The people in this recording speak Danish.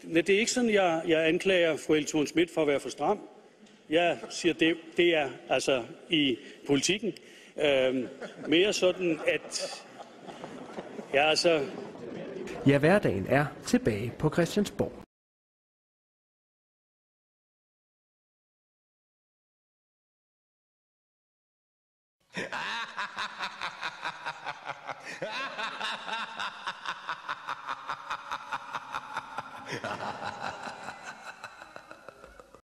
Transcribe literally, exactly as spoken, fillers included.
det er ikke sådan, jeg, jeg anklager fru Helle Thorning-Schmidt for at være for stram. Jeg siger, det, det er altså i politikken øh, mere sådan, at jeg altså... Ja, hverdagen er tilbage på Christiansborg. Ha ha ha ha!